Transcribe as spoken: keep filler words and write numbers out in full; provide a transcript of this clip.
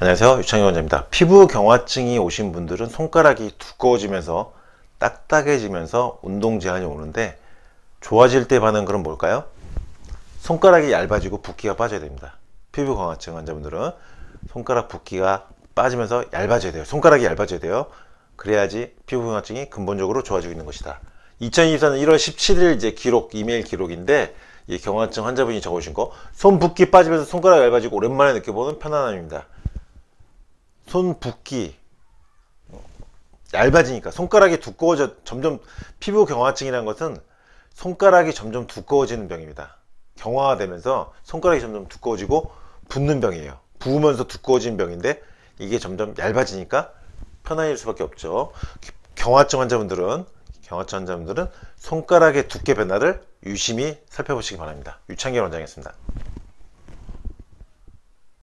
안녕하세요, 유창희 원장입니다. 피부 경화증이 오신 분들은 손가락이 두꺼워지면서 딱딱해지면서 운동 제한이 오는데, 좋아질 때 반응은 뭘까요? 손가락이 얇아지고 붓기가 빠져야 됩니다. 피부 경화증 환자분들은 손가락 붓기가 빠지면서 얇아져야 돼요. 손가락이 얇아져야 돼요. 그래야지 피부 경화증이 근본적으로 좋아지고 있는 것이다. 이천이십사 년 일월 십칠일 이제 기록, 이메일 기록인데, 이 경화증 환자분이 적어주신 거, 손 붓기 빠지면서 손가락 얇아지고 오랜만에 느껴보는 편안함입니다. 손 붓기 얇아지니까, 손가락이 두꺼워져, 점점 피부 경화증이라는 것은 손가락이 점점 두꺼워지는 병입니다. 경화가 되면서 손가락이 점점 두꺼워지고 붓는 병이에요. 부으면서 두꺼워지는 병인데, 이게 점점 얇아지니까 편안해질 수밖에 없죠. 경화증 환자분들은 경화증 환자분들은 손가락의 두께 변화를 유심히 살펴보시기 바랍니다. 유창기 원장이었습니다.